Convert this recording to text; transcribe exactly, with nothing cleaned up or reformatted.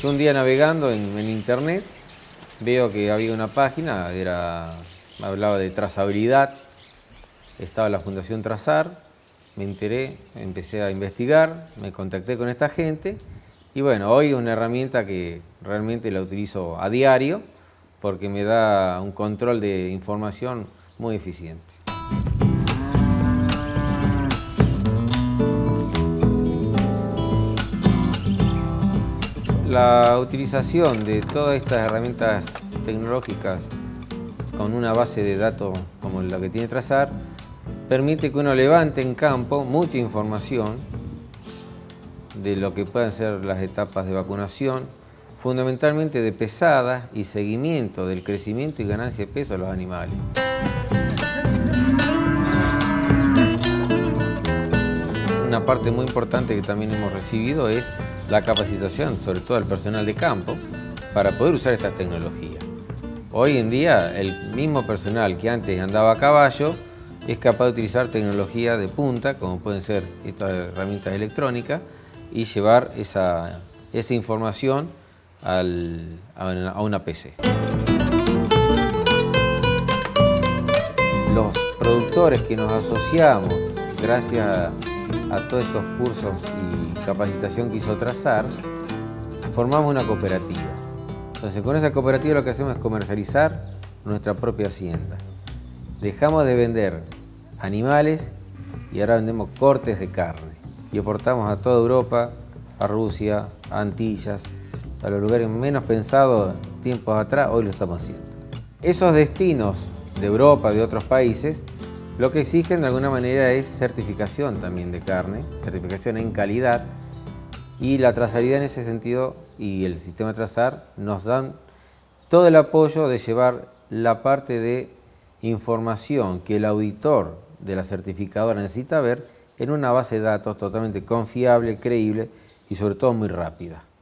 Yo un día navegando en, en internet veo que había una página, era, hablaba de trazabilidad, estaba la Fundación Trazar, me enteré, empecé a investigar, me contacté con esta gente y bueno, hoy es una herramienta que realmente la utilizo a diario porque me da un control de información muy eficiente. La utilización de todas estas herramientas tecnológicas con una base de datos como la que tiene Trazar permite que uno levante en campo mucha información de lo que pueden ser las etapas de vacunación, fundamentalmente de pesadas y seguimiento del crecimiento y ganancia de peso de los animales. Una parte muy importante que también hemos recibido es la capacitación, sobre todo al personal de campo, para poder usar estas tecnologías. Hoy en día, el mismo personal que antes andaba a caballo es capaz de utilizar tecnología de punta, como pueden ser estas herramientas electrónicas, y llevar esa, esa información al, a una P C. Los productores que nos asociamos, gracias a a todos estos cursos y capacitación que hizo Trazar, formamos una cooperativa. Entonces, con esa cooperativa lo que hacemos es comercializar nuestra propia hacienda. Dejamos de vender animales y ahora vendemos cortes de carne. Y exportamos a toda Europa, a Rusia, a Antillas, a los lugares menos pensados tiempos atrás, hoy lo estamos haciendo. Esos destinos de Europa, de otros países, lo que exigen de alguna manera es certificación también de carne, certificación en calidad, y la trazabilidad en ese sentido y el sistema Trazar nos dan todo el apoyo de llevar la parte de información que el auditor de la certificadora necesita ver en una base de datos totalmente confiable, creíble y sobre todo muy rápida.